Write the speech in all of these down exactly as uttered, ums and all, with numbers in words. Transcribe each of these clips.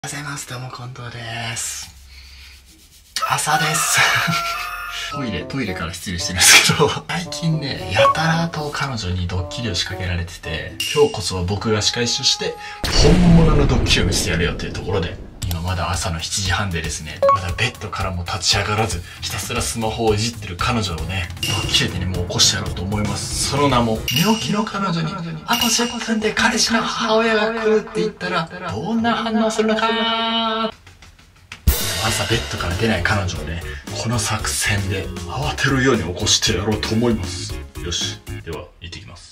おはようございます。どうも近藤です。朝です。トイレ、トイレから失礼してるんですけど、最近ね、やたらと彼女にドッキリを仕掛けられてて、今日こそは僕が仕返しをして、本物のドッキリを見せてやるよというところで、今まだ朝のしちじはんでですね、まだベッドからも立ち上がらず、ひたすらスマホをいじってる彼女をね、ドッキリでね、もう起こしてやろうと思います。その名も、寝起きの彼女に、あとじゅっぷんで彼氏の母親が来るって言ったら、どんな反応するのか。朝ベッドから出ない彼女をね、この作戦で慌てるように起こしてやろうと思います。よし、では行ってきます。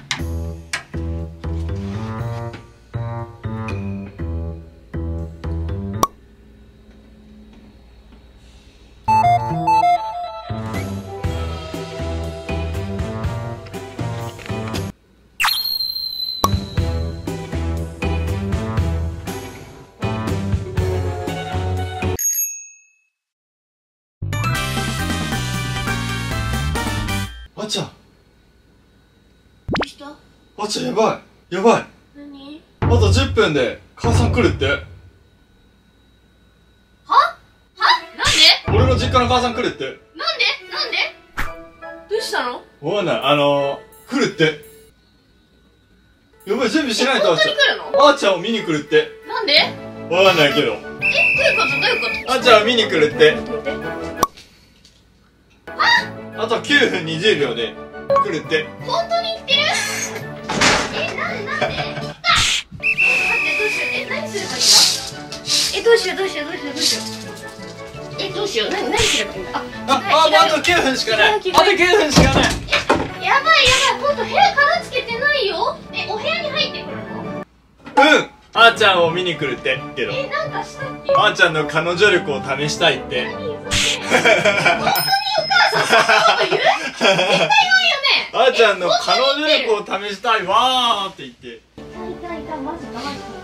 あっちゃん、どうした？ あっちゃんやばいやばい。 何？ あとじゅっぷんで母さん来るって。 は？は？なんで？ 俺の実家の母さん来るって。 なんで？なんで？どうしたの？ わかんない。あのー、来るって。やばい、準備しないと。あっちゃん、 本当に来るの？ あっちゃんを見に来るって。 なんで？ わかんないけど。 え、どういうこと？どういうこと？ あっちゃんを見に来るって。 待って待って。 あときゅうふんにじゅうびょうで来るって。 本当に言ってる？え、なんでなんで？来た！え、待って、どうしよう。え、何すればいいんだ？え、どうしようどうしようどうしようどうしよう。え、どうしよう。何何すればいいんだ？あ、 あ、あ、あときゅうふんしかない。あときゅうふんしかない。 え、やばいやばい。ほんと部屋片付けてないよ。え、お部屋に入ってくるの？ うん。あーちゃんを見に来るってけど。 え、なんかしたっけ？ あーちゃんの彼女力を試したいって。 何それ？本当にお母さんそんなこと言う？絶対言わんよね。 あーちゃんの彼女力を試したいわーって言って。 いたいたいた、マジかマジか。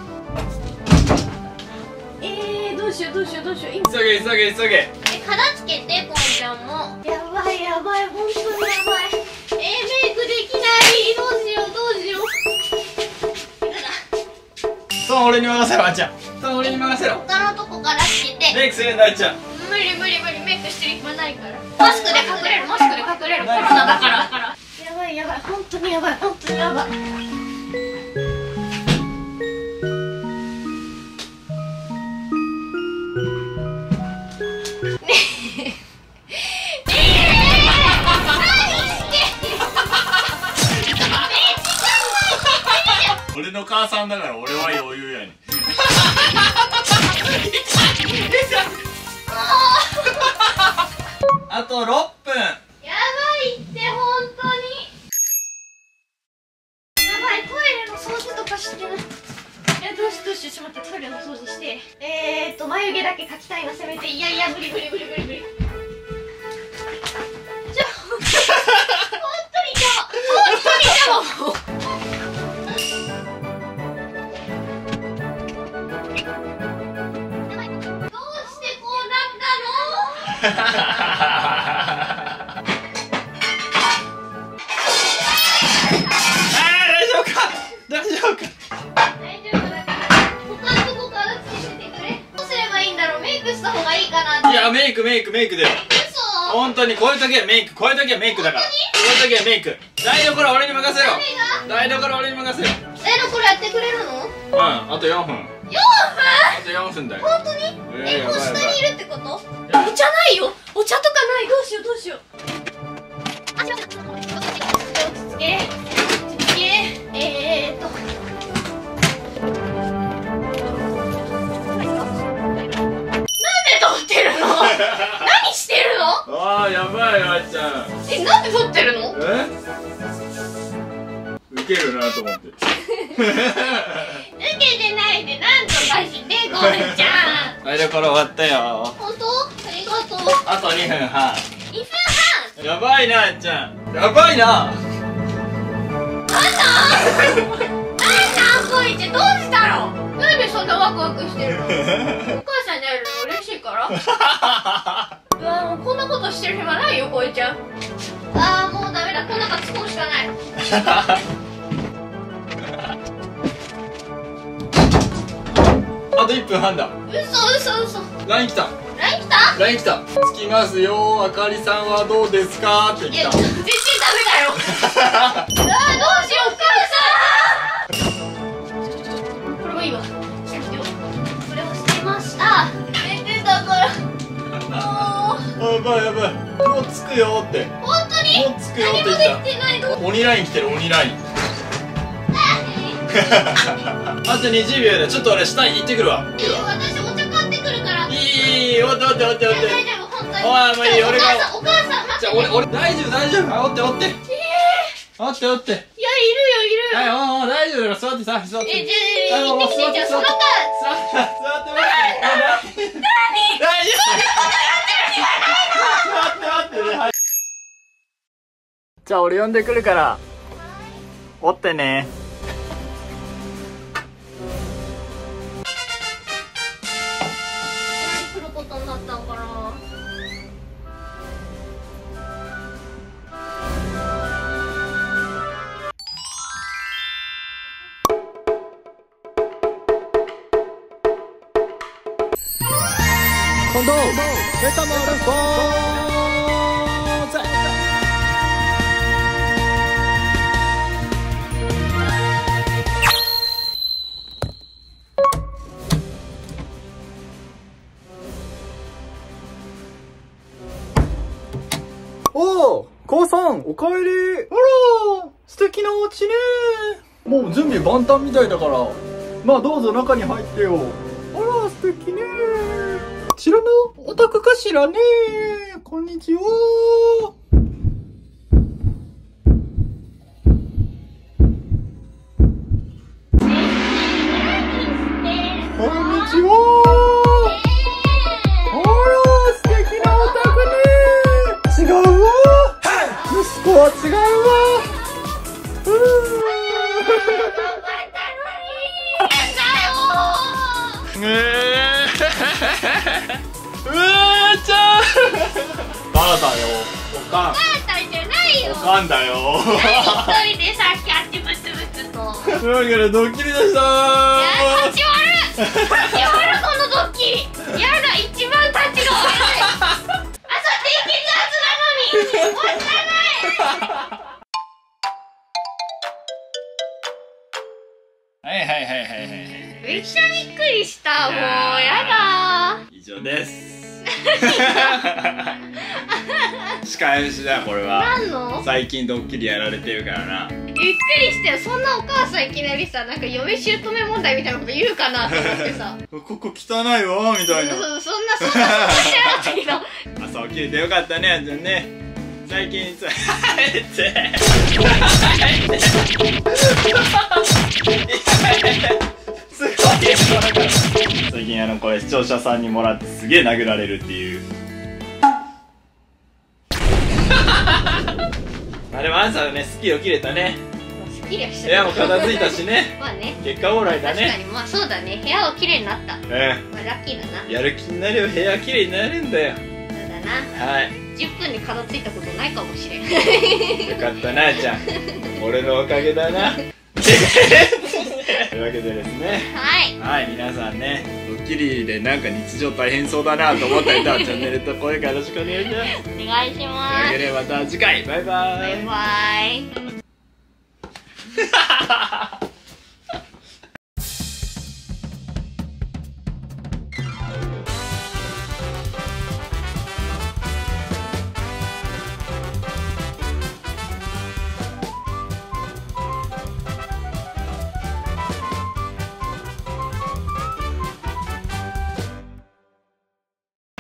えー、どうしようどうしようどうしよう。今急げ急げ急げ。 え、片付けて、こんちゃんも。やばいやばい、本当にやばい。えー、メイクできない。どうしようどうしよう。やだ。 そう、俺に任せろ。あーちゃん、そう、俺に任せろ。 他のとこからつけて。 メイクするんだ。あーちゃん、 無理無理無理、メイクしてる暇ないから。マスクで隠れる、マスクで隠れる。コロナだから。やばいやばい、本当にやばい、本当にやばい。 俺の母さんだから俺は余裕やねん。あとろっぷん。 やばいって、本当にやばい。トイレの掃除とかしてない。え、どうしどうしよう。ちょっと待って、トイレの掃除して。えーっと眉毛だけ描きたいな、せめて。いやいや、無理無理無理無理無理。ちょ本当に邪魔、本当に邪魔。もうあー、大丈夫か大丈夫か大丈夫だから。他のとこからつけててくれ。どうすればいいんだろう。メイクした方がいいかなって。 いや、メイクメイクメイクだよ。 嘘。 本当にこういう時はメイク、こういう時はメイクだから。こういう時はメイク。台所俺に任せろ。台所俺に任せろ。 台所やってくれるの？ うん、あとよんぷん。 よんぷん？ あとよんぷんだよ。 本当に？え、もう下にいるってこと？お茶ないよ。お茶とかない。どうしようどうしよう。あ、すいません。落ち着け。落ち着け。えーっと。なんで撮ってるの？何してるの？ ああ、やばい。あーちゃん。 え、なんで撮ってるの？ え？ウケるなと思って。 受けてないでなんとかしてこんちゃん。 台所終わったよ。 本当？ありがとう。 あとにふんはん。 にふんはん。 やばいな、あーちゃん。やばいな。 なんだなんだこいつ、どうしたの？なんでそんなワクワクしてるの？お母さんに会えるの嬉しいから。うわ、もうこんなことしてる暇ないよ、こいちゃん。あー、もうダメだ。こんなから突っ込むしかない。 といっぷんはんだ。 嘘嘘嘘。 ライン 来た。 ライン来た。 ライン 来た。着きますよ。あかりさんはどうですかっていや来た。 全然ダメだよ。あーどうしようお母さん。これはいいわ。これをしてました。寝てたからもう。 やばいやばい。もう着くよって。 本当にもう着くよって何もで言っきてないの。 た。鬼ライン来てる鬼ライン。あとにじゅうびょうだ。ちょっと俺下行ってくるわ。 いいよ私お茶買ってくるから。 いいいい、おっておっておっておって。 大丈夫本当に。 おいもういい俺がお母さんお母さん待って。 じゃあ俺俺大丈夫大丈夫。あおっておって。 えおっておって。 ー、いやいるよいるよ。 はいおお大丈夫だから座ってさ座って。 えじゃあ行ってきて。じゃあその間座って座って座って待って。何？大丈夫。座って待ってね。はい。じゃあ俺呼んでくるから。おってね。 何来ることになったんかな。 近藤メタモルフォーゼ。おお、母さんおかえり。あら素敵なお家ね。もう準備万端みたいだから、まあどうぞ中に入ってよ。あら素敵ね。こちらのお宅かしらね。こんにちは。こんにちは。あら素敵なお宅ね。違うわ。息子は違うわ。うーうーちゃんバラだよ。おかん。 お母さんじゃないよ。 おかんだよ。 何一人でさっきあっちブツブツと。 だからドッキリでしたー。 いや立ち悪い。立ち悪いこのドッキリ。やだ一番立ちが悪い。あそっていけるはずなのに。もったいない。 はいはいはいはいはい。 めっちゃびっくりした。もうやだー。 以上です。仕返しだこれは。 何の？ 最近ドッキリやられてるからな。 びっくりしたよ。そんなお母さんいきなりさ、なんか嫁姑問題みたいなこと言うかなと思ってさ。 ここ汚いわみたいな。 そんなそんなそんなしてなかったけど。 朝起きれてよかったねあんちゃんね。最近さってすごい最近あのこれ視聴者さんにもらってすげえ殴られるっていう。あれもあんさんねすっきり起きれたね。 すっきりはし部た。 屋も片付いたしね。 まあね。 結果オーライだ確かね。 にまあそうだね。部屋は綺麗になった。 うん、 まあラッキーだな。 やる気になれば部屋綺麗になるんだよ。 そうだな。 はい、 じゅっぷんで片付いたことないかもしれん。 よかったなあちゃん。俺のおかげだな。というわけでですね、 はいはい、皆さんねドッキリでなんか日常大変そうだなと思った人はチャンネルと高評価よろしくお願いします。 お願いしというまわけでまた次回バイバーイ。 す。バイバイ。